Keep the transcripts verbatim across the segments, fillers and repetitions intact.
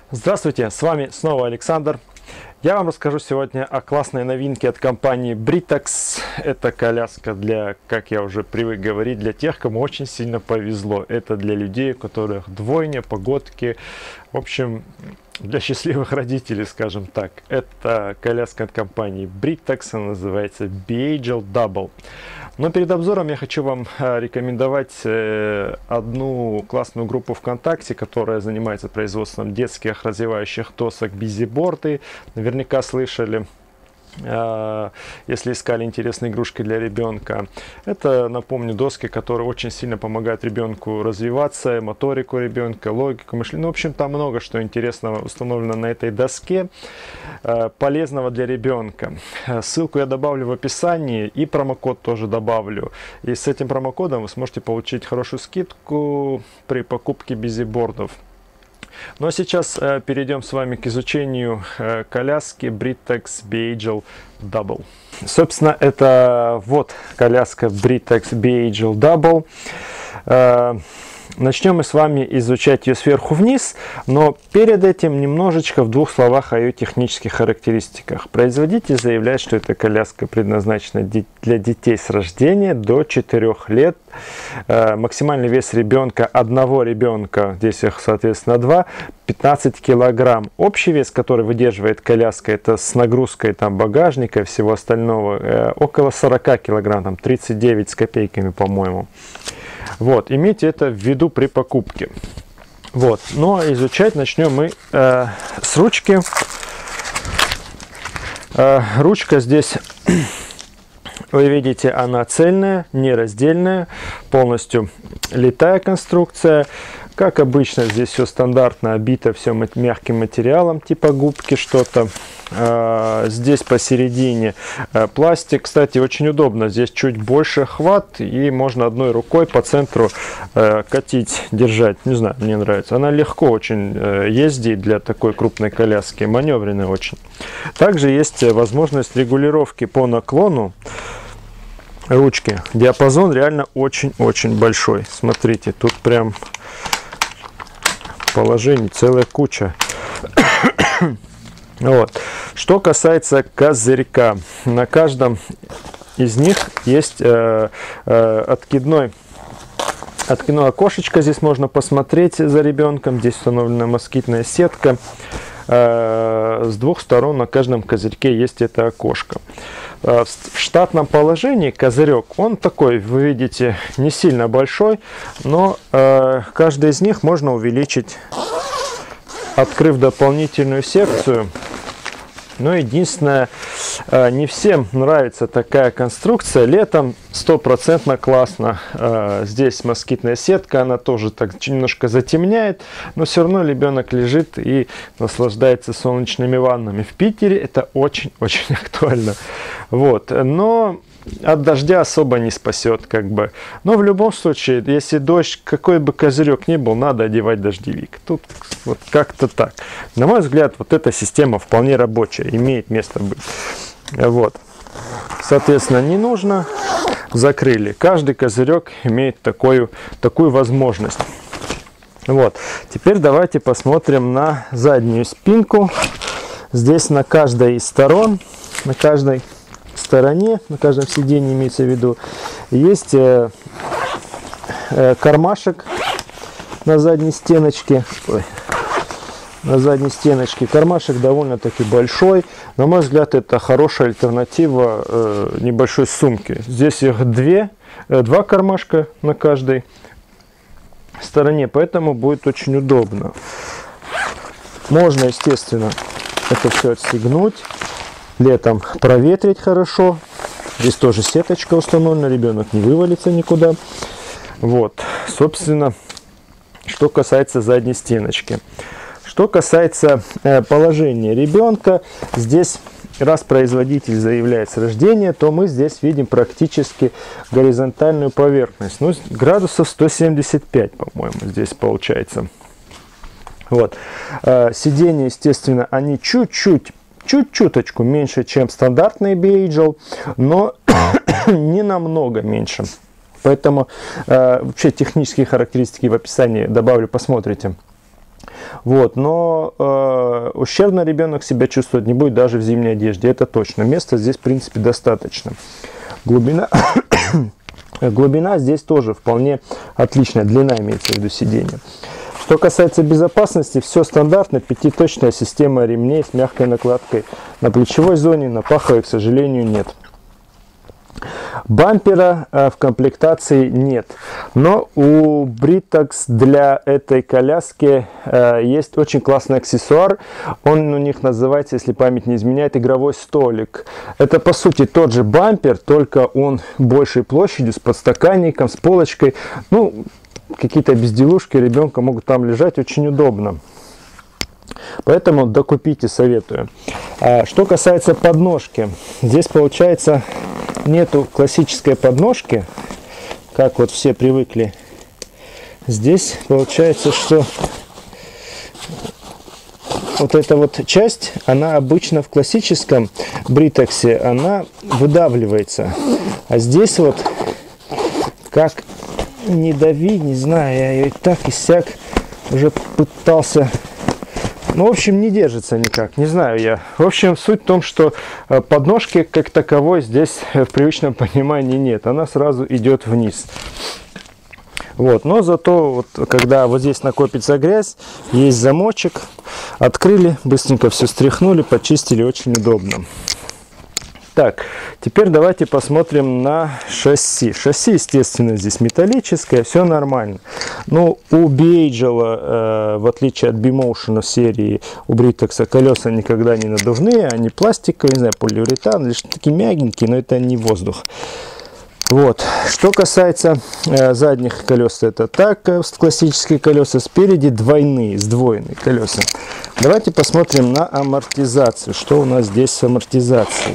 Здравствуйте, с вами снова Александр. Я вам расскажу сегодня о классной новинке от компании Britax. Это коляска для, как я уже привык говорить, для тех, кому очень сильно повезло. Это для людей, у которых двойня, погодки, в общем, для счастливых родителей, скажем так. Это коляска от компании Britax, она называется Beagle Double. Но перед обзором я хочу вам рекомендовать одну классную группу ВКонтакте, которая занимается производством детских развивающих досок бизиборды. Наверняка слышали, если искали интересные игрушки для ребенка. Это, напомню, доски, которые очень сильно помогают ребенку развиваться, моторику ребенка, логику, мышление. Ну, в общем, там много что интересного установлено на этой доске, полезного для ребенка. Ссылку я добавлю в описании и промокод тоже добавлю. И с этим промокодом вы сможете получить хорошую скидку при покупке бизибордов. Ну а сейчас э, перейдем с вами к изучению э, коляски Britax Beagle Double. Собственно, это вот коляска Britax Beagle Double. Э, начнем мы с вами изучать ее сверху вниз, но перед этим немножечко в двух словах о ее технических характеристиках. Производитель заявляет, что эта коляска предназначена для детей с рождения до четырёх лет. Максимальный вес ребенка, одного ребенка, здесь их соответственно два, пятнадцать килограмм. Общий вес, который выдерживает коляска, это с нагрузкой там багажника и всего остального, около сорока килограмм, там тридцать девять с копейками, по-моему. Вот, имейте это в виду при покупке. Вот, ну а изучать начнем мы э, с ручки. Э, ручка здесь... Вы видите, она цельная, нераздельная, полностью литая конструкция. Как обычно, здесь все стандартно, обито все мягким материалом, типа губки что-то. Здесь посередине пластик. Кстати, очень удобно. Здесь чуть больше хват, и можно одной рукой по центру катить, держать. Не знаю, мне нравится. Она легко очень ездит для такой крупной коляски, маневренная очень. Также есть возможность регулировки по наклону ручки. Диапазон реально очень-очень большой. Смотрите, тут прям положений целая куча. Вот. Что касается козырька, на каждом из них есть э, э, откидной откидное окошечко. Здесь можно посмотреть за ребенком. Здесь установлена москитная сетка. Э, с двух сторон на каждом козырьке есть это окошко. В штатном положении козырек, он такой, вы видите, не сильно большой, но э, каждый из них можно увеличить, открыв дополнительную секцию. Но единственное, э, не всем нравится такая конструкция. Летом стопроцентно классно. Э, здесь москитная сетка, она тоже так немножко затемняет, но все равно ребенок лежит и наслаждается солнечными ваннами. В Питере это очень-очень актуально. Вот. Но от дождя особо не спасет, как бы. Но в любом случае, если дождь, какой бы козырек ни был, надо одевать дождевик. Тут вот как-то так. На мой взгляд, вот эта система вполне рабочая, имеет место быть. Вот. Соответственно, не нужно. Закрыли. Каждый козырек имеет такую, такую возможность. Вот. Теперь давайте посмотрим на заднюю спинку. Здесь на каждой из сторон, на каждой стороне, на каждом сиденье имеется в виду, есть э, э, кармашек на задней стеночке. Ой, на задней стеночке. Кармашек довольно-таки большой. На мой взгляд, это хорошая альтернатива э, небольшой сумке. Здесь их две, э, два кармашка на каждой стороне, поэтому будет очень удобно. Можно, естественно, это все отстегнуть. Летом проветрить хорошо. Здесь тоже сеточка установлена, ребенок не вывалится никуда. Вот, собственно, что касается задней стеночки. Что касается э, положения ребенка, здесь, раз производитель заявляет с рождения, то мы здесь видим практически горизонтальную поверхность. Ну, градусов сто семьдесят пять, по-моему, здесь получается. Вот. Э, сиденья, естественно, они чуть-чуть чуть-чуточку меньше, чем стандартный Beagle, но не намного меньше. Поэтому э, вообще технические характеристики в описании добавлю, посмотрите. Вот, но э, ущербно ребенок себя чувствовать не будет даже в зимней одежде, это точно. Места здесь, в принципе, достаточно. Глубина, глубина здесь тоже вполне отличная, длина имеется в виду сиденья. Что касается безопасности, все стандартно, пятиточная система ремней с мягкой накладкой. На плечевой зоне, на паховой, к сожалению, нет. Бампера э, в комплектации нет, но у Britax для этой коляски э, есть очень классный аксессуар. Он у них называется, если память не изменяет, игровой столик. Это по сути тот же бампер, только он большей площадью, с подстаканником, с полочкой. Ну, какие-то безделушки ребенка могут там лежать, очень удобно. Поэтому докупите, советую. А что касается подножки, здесь получается нету классической подножки, как вот все привыкли. Здесь получается, что вот эта вот часть, она обычно в классическом Бритаксе, она выдавливается. А здесь вот, как не дави, не знаю, я ее и так и сяк уже пытался. Ну, в общем, не держится никак, не знаю я. В общем, суть в том, что подножки как таковой здесь в привычном понимании нет. Она сразу идет вниз. Вот, но зато, вот, когда вот здесь накопится грязь, есть замочек. Открыли, быстренько все стряхнули, почистили, очень удобно. Так, теперь давайте посмотрим на шасси. Шасси, естественно, здесь металлическое, все нормально. Но у Биэйджела, э, в отличие от B-Motion серии, у Britax колеса никогда не надувные, они пластиковые, не знаю, полиуретан, лишь такие мягенькие, но это не воздух. Вот. Что касается э, задних колес, это так, э, классические колеса, спереди двойные, сдвоенные колеса. Давайте посмотрим на амортизацию. Что у нас здесь с амортизацией?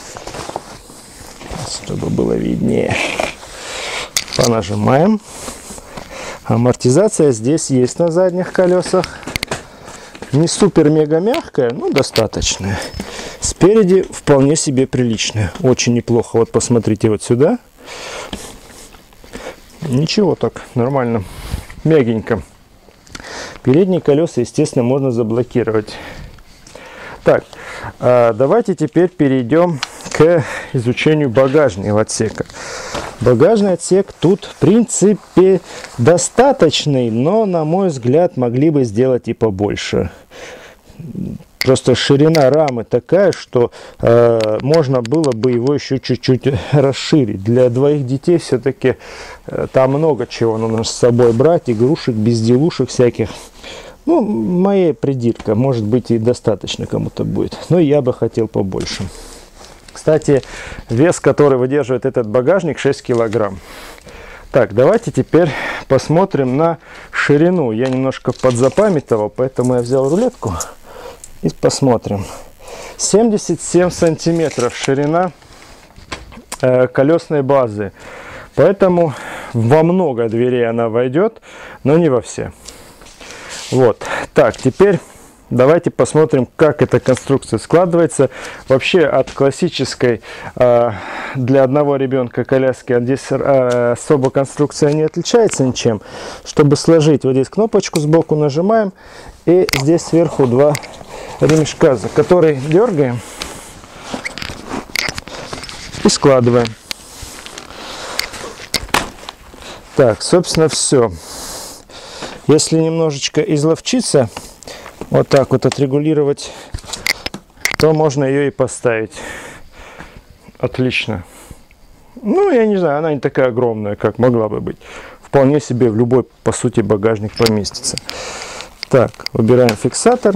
Чтобы было виднее. Понажимаем. Амортизация здесь есть на задних колесах. Не супер-мега мягкая, но достаточная. Спереди вполне себе приличная. Очень неплохо. Вот посмотрите вот сюда. Ничего так, нормально. Мягенько. Передние колеса, естественно, можно заблокировать. Так, давайте теперь перейдем к изучению багажного отсека. Багажный отсек тут, в принципе, достаточный, но, на мой взгляд, могли бы сделать и побольше. Просто ширина рамы такая, что э, можно было бы его еще чуть-чуть расширить. Для двоих детей все-таки э, там много чего нужно с собой брать, игрушек, безделушек всяких. Ну, моя придирка, может быть, и достаточно кому-то будет, но я бы хотел побольше. Кстати, вес, который выдерживает этот багажник, шесть килограмм. Так, давайте теперь посмотрим на ширину. Я немножко подзапамятовал, поэтому я взял рулетку и посмотрим. семьдесят семь сантиметров ширина э, колесной базы. Поэтому во много дверей она войдет, но не во все. Вот. Так, теперь давайте посмотрим, как эта конструкция складывается. Вообще от классической э, для одного ребенка коляски здесь э, особо конструкция не отличается ничем. Чтобы сложить, вот здесь кнопочку сбоку нажимаем, и здесь сверху два ремешка, за который дергаем и складываем. Так, собственно, все. Если немножечко изловчиться, вот так вот отрегулировать, то можно ее и поставить. Отлично. Ну, я не знаю, она не такая огромная, как могла бы быть. Вполне себе в любой, по сути, багажник поместится. Так, убираем фиксатор.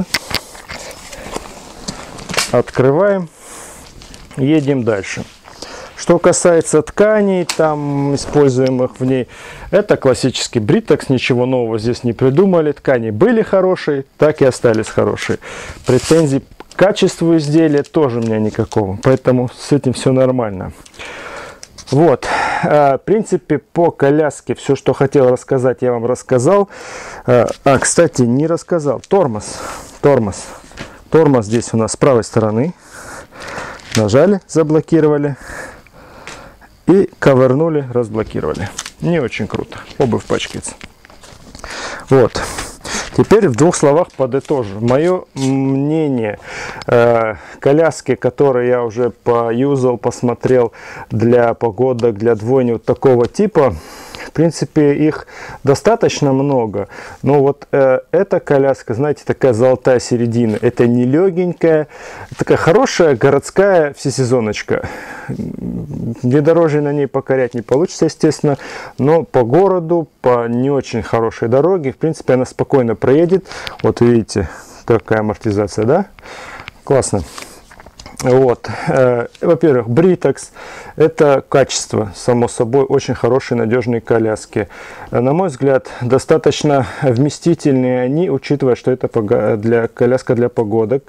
Открываем. Едем дальше. Что касается тканей, там используемых в ней, это классический Britax, ничего нового здесь не придумали. Ткани были хорошие, так и остались хорошие. Претензий к качеству изделия тоже у меня никакого, поэтому с этим все нормально. Вот, в принципе, по коляске все, что хотел рассказать, я вам рассказал. А, кстати, не рассказал. Тормоз, тормоз, тормоз здесь у нас с правой стороны. Нажали, заблокировали. И ковырнули, разблокировали. Не очень круто. Обувь пачкается. Вот. Теперь в двух словах подытожу. Мое мнение, э, коляски, которые я уже поюзал, посмотрел для погодок, для двойни вот такого типа, в принципе, их достаточно много. Но вот э, эта коляска, знаете, такая золотая середина. Это не легенькая, такая хорошая городская всесезоночка. Внедорожье на ней покорять не получится, естественно, но по городу, по не очень хорошей дороге, в принципе, она спокойно проедет. Вот видите, какая амортизация, да? Классно. Вот. Во-первых, Britax – это качество, само собой, очень хорошие, надежные коляски. На мой взгляд, достаточно вместительные они, учитывая, что это для, коляска для погодок.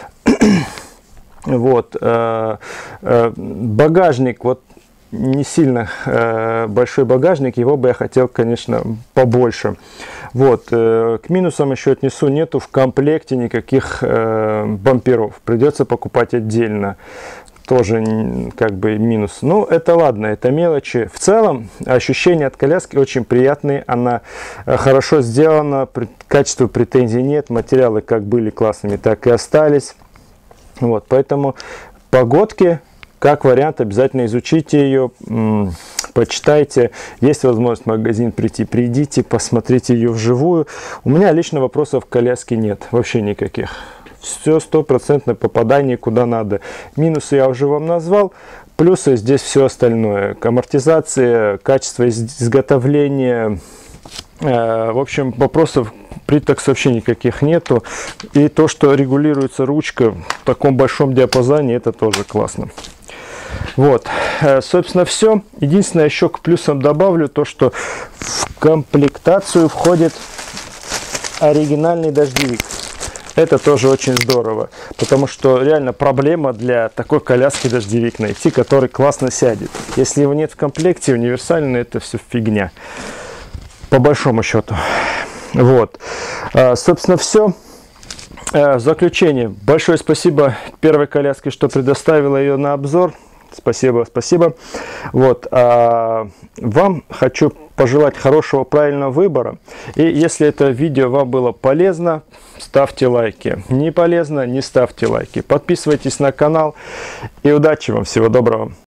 Вот. Багажник, вот не сильно большой багажник, его бы я хотел, конечно, побольше. Вот. К минусам еще отнесу, нету в комплекте никаких бамперов, придется покупать отдельно. Тоже как бы минус. Ну, это ладно, это мелочи. В целом, ощущения от коляски очень приятные. Она хорошо сделана, к качеству претензий нет. Материалы как были классными, так и остались. Вот, поэтому погодки, как вариант, обязательно изучите ее, почитайте. Есть возможность в магазин прийти, придите, посмотрите ее вживую. У меня лично вопросов к коляске нет, вообще никаких. Все стопроцентное попадание куда надо. Минусы я уже вам назвал, плюсы здесь все остальное. Амортизация, качество изготовления. В общем, вопросов Britax вообще никаких нету. И то, что регулируется ручка в таком большом диапазоне, это тоже классно. Вот, собственно, все. Единственное, еще к плюсам добавлю то, что в комплектацию входит оригинальный дождевик. Это тоже очень здорово, потому что реально проблема для такой коляски дождевик найти, который классно сядет. Если его нет в комплекте, универсально, это все фигня. По большому счету. Вот. Собственно, все. В заключение. Большое спасибо первой коляске, что предоставила ее на обзор. Спасибо, спасибо. Вот. А вам хочу пожелать хорошего, правильного выбора. И если это видео вам было полезно, ставьте лайки. Не полезно, не ставьте лайки. Подписывайтесь на канал. И удачи вам. Всего доброго.